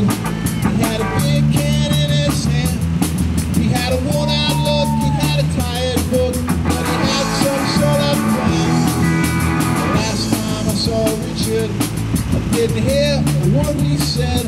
He had a big can in his hand. He had a worn-out look, he had a tired book, but he had some sort of plan. The last time I saw Richard, I didn't hear a word he said.